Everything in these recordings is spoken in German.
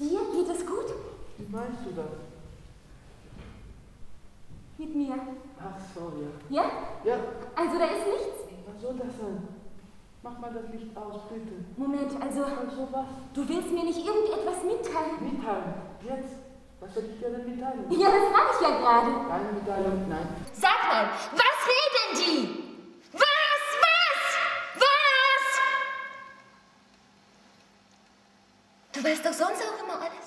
Dir geht es gut? Wie meinst du das? Mit mir. Ach so, ja. Ja? Ja. Also da ist nichts? Was soll das sein? Mach mal das Licht aus, bitte. Moment, also was? Du willst mir nicht irgendetwas mitteilen? Mitteilen? Jetzt? Was soll ich dir denn mitteilen? Ja, das mache ich ja gerade. Keine Mitteilung, nein. Sag mal, was reden die? Was? Du weißt doch sonst auch immer alles.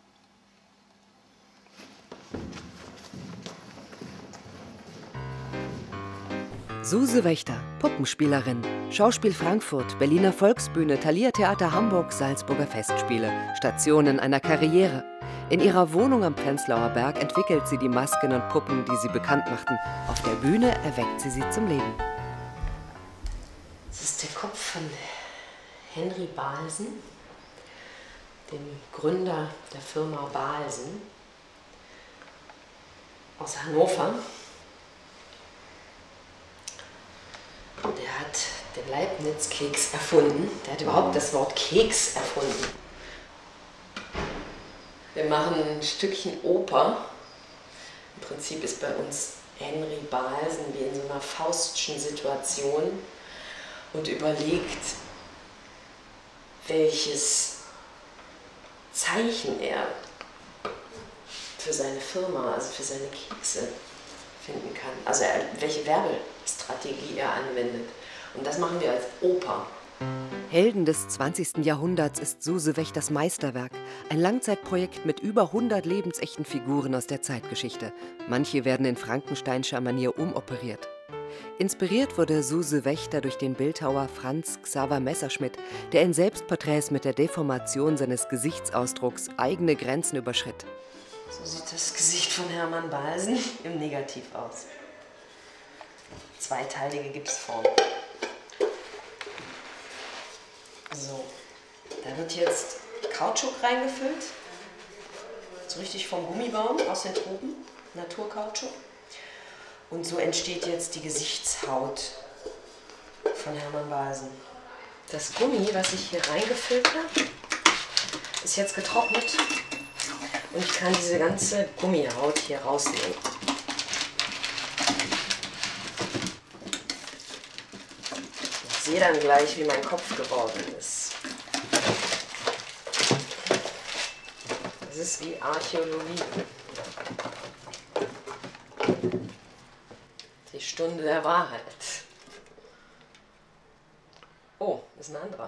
Suse Wächter, Puppenspielerin, Schauspiel Frankfurt, Berliner Volksbühne, Thalia Theater Hamburg, Salzburger Festspiele, Stationen einer Karriere. In ihrer Wohnung am Prenzlauer Berg entwickelt sie die Masken und Puppen, die sie bekannt machten. Auf der Bühne erweckt sie zum Leben. Das ist der Kopf von Henry Balsen, dem Gründer der Firma Balsen aus Hannover. Der hat den Leibniz-Keks erfunden. Der hat überhaupt das Wort Keks erfunden. Wir machen ein Stückchen Oper. Im Prinzip ist bei uns Henry Balsen wie in so einer Faustschen Situation und überlegt, welches Zeichen er für seine Firma, also für seine Kekse finden kann. Also welche Werbestrategie er anwendet. Und das machen wir als Oper. Helden des 20. Jahrhunderts ist Suse Wächters Meisterwerk. Ein Langzeitprojekt mit über 100 lebensechten Figuren aus der Zeitgeschichte. Manche werden in frankensteinscher Manier umoperiert. Inspiriert wurde Suse Wächter durch den Bildhauer Franz Xaver Messerschmidt, der in Selbstporträts mit der Deformation seines Gesichtsausdrucks eigene Grenzen überschritt. So sieht das Gesicht von Hermann Balsen im Negativ aus. Zweiteilige Gipsform. So, da wird jetzt Kautschuk reingefüllt. So richtig vom Gummibaum aus den Tropen, Naturkautschuk. Und so entsteht jetzt die Gesichtshaut von Hermann Balsen. Das Gummi, was ich hier reingefüllt habe, ist jetzt getrocknet. Und ich kann diese ganze Gummihaut hier rausnehmen. Ich sehe dann gleich, wie mein Kopf geworden ist. Das ist wie Archäologie. Die Stunde der Wahrheit. Oh, das ist ein anderer.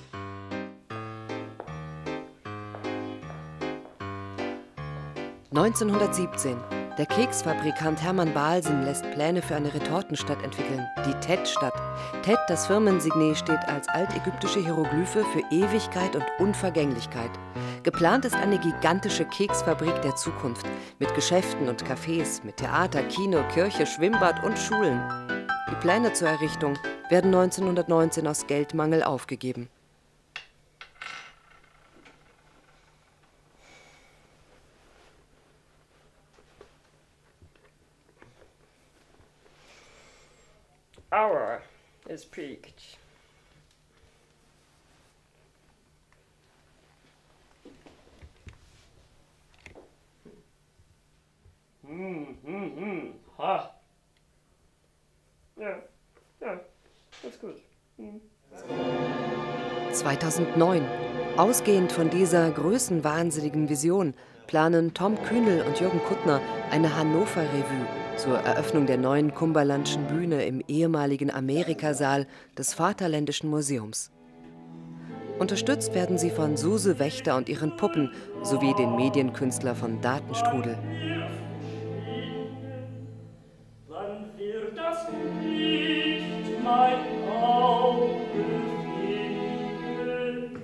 (1917). Der Keksfabrikant Hermann Balsen lässt Pläne für eine Retortenstadt entwickeln, die Tet-Stadt. Tet, das Firmensignet, steht als altägyptische Hieroglyphe für Ewigkeit und Unvergänglichkeit. Geplant ist eine gigantische Keksfabrik der Zukunft mit Geschäften und Cafés, mit Theater, Kino, Kirche, Schwimmbad und Schulen. Die Pläne zur Errichtung werden 1919 aus Geldmangel aufgegeben. Hour is peaked. Ha. Ja, that's good. 2009. Ausgehend von dieser größenwahnsinnigen Vision planen Tom Kühnel und Jürgen Kuttner eine Hannover-Revue zur Eröffnung der neuen Cumberlandschen Bühne im ehemaligen Amerikasaal des Vaterländischen Museums. Unterstützt werden sie von Suse Wächter und ihren Puppen sowie den Medienkünstler von Datenstrudel. Wann wird das Licht mein Auge finden?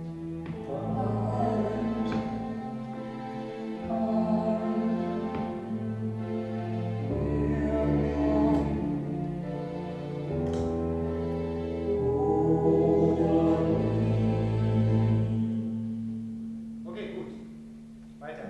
Okay, gut. Weiter.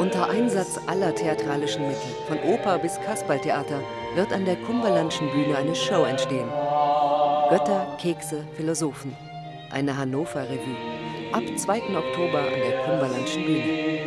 Unter Einsatz aller theatralischen Mittel, von Oper bis Kasperltheater, wird an der Cumberlandschen Bühne eine Show entstehen. Götter, Kekse, Philosophen. Eine Hannover-Revue. Ab 2. Oktober an der Cumberlandschen Bühne.